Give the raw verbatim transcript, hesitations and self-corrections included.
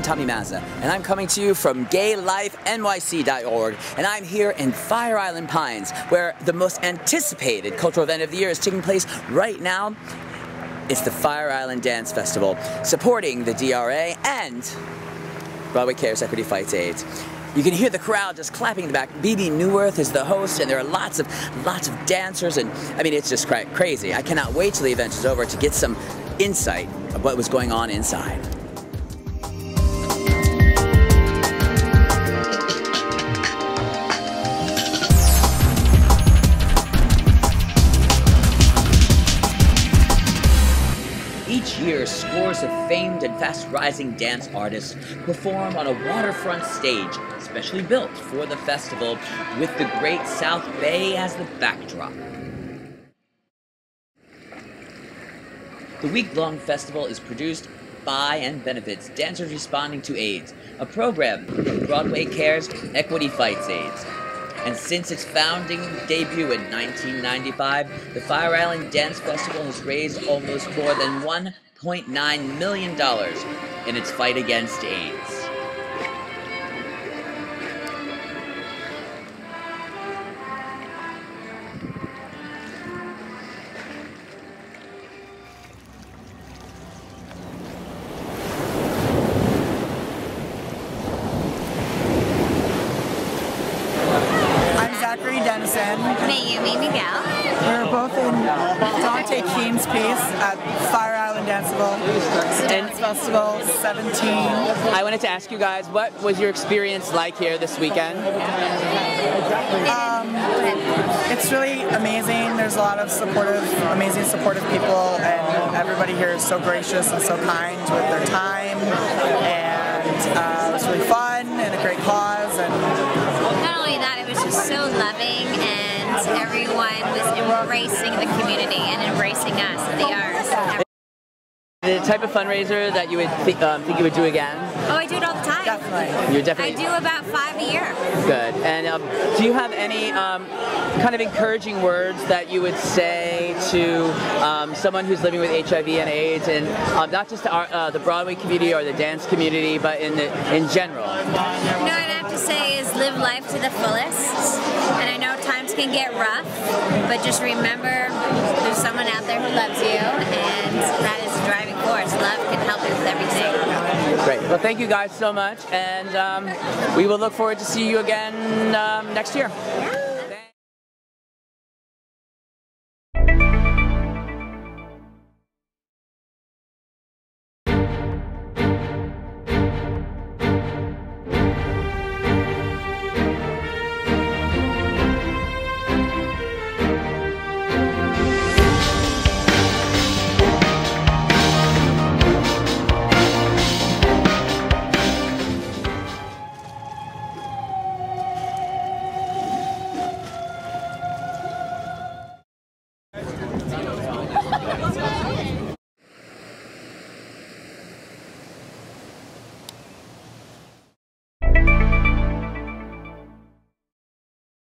Tommy Mazza, and I'm coming to you from gay life N Y C dot org, and I'm here in Fire Island Pines, where the most anticipated cultural event of the year is taking place right now. It's the Fire Island Dance Festival, supporting the D R A and Broadway Cares Equity Fights AIDS. You can hear the crowd just clapping in the back. B B Newworth is the host, and there are lots of lots of dancers, and I mean, it's just crazy. I cannot wait till the event is over to get some insight of what was going on inside. Each year, scores of famed and fast-rising dance artists perform on a waterfront stage, specially built for the festival, with the Great South Bay as the backdrop. The week-long festival is produced by and benefits Dancers Responding to AIDS, a program of Broadway Cares Equity Fights AIDS. And since its founding debut in nineteen ninety-five, the Fire Island Dance Festival has raised almost more than one point nine million dollars in its fight against AIDS. Mayumi Miguel. We're both in Dante Keene's piece at Fire Island Danceville Dance Festival seventeen. I wanted to ask you guys, what was your experience like here this weekend? Um, it's really amazing. There's a lot of supportive, amazing supportive people, and everybody here is so gracious and so kind with their time. And uh, it was really fun and a great cause. And not only that, it was just so loving, and everyone was embracing the community and embracing us and the arts. The type of fundraiser that you would th um, think you would do again? Oh, I do it all the time. Definitely. You're definitely. I do about five a year. Good. And um, do you have any um, kind of encouraging words that you would say to um, someone who's living with H I V and AIDS, and um, not just our, uh, the Broadway community or the dance community, but in the, in general? You know, what I'd have to say is live life to the fullest. And I know times can get rough, but just remember there's someone out there who loves you, and that is the driving force. Love can help you with everything. Great. Well, thank you guys so much, and um, we will look forward to see you again um, next year. Yeah.